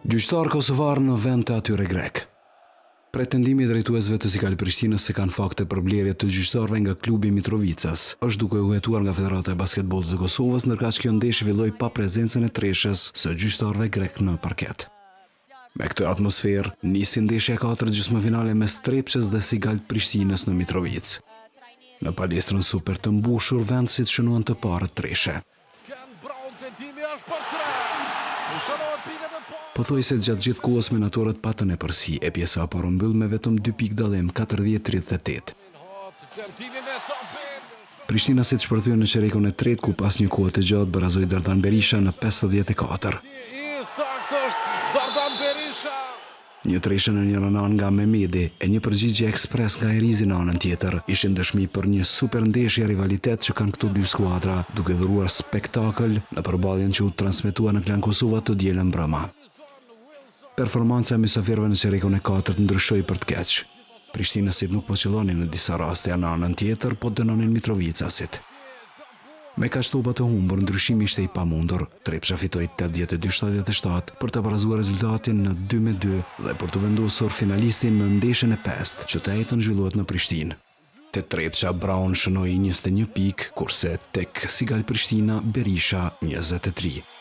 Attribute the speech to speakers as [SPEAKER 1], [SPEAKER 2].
[SPEAKER 1] Gjyqtar kosovar në vend të atyre grek. Pretendimi i drejtuesve të Sigal Prishtinës se kanë fakte për blerje të gjyqtarëve nga klubi Mitrovicas është duke u hetuar nga Federata e Basketbollit të Kosovës, ndërkaq kjo ndeshje filloi pa prezencën e treshës së gjyqtarëve grek në parket. Me këtë atmosferë, nisi ndeshja e katërt gjysmëfinale mes Trepçës dhe Sigal Prishtinës në Mitrovic. Në palestrën super të mbushur, vend si të shënuan të parët treshe. Pothuajse gjatë gjithë kohës menatorët patën e përsi e pjesa por u mbyll me vetëm 2 pikë dallim, 40-38. Prishtina si të shpërthyen në çerekun e tretë ku pas një kohe të gjatë barazoi Dardan Berisha në 54. Një treshe në njërin anë nga Memedi e një përgjigje ekspres nga Erizi në anën tjetër ishin dëshmi për një super ndeshje rivalitet që kanë këto dy skuadra, duke dhuruar spektakël në përballjen që u transmetua në Klan Kosova të dielën mbrëma. Performanca e mysafirëve në çerekun e katërt ndryshoi për të keq. Prishtinasit nuk po qellonin në disa raste në anën tjetër, po dënonin Mitrovicasit. Me kaq topa të humbur, ndryshimi ishte i pamundur. Trepça fitoi 82-77 për të barazuar rezultatin në 2-2 dhe për të vendosur finalistin në ndeshjen e pestë që të njëjtën zhvillohet në Prishtinë. Te Trepça Brown shënoi 21 pikë, kurse tek Sigal Prishtina Berisha 23.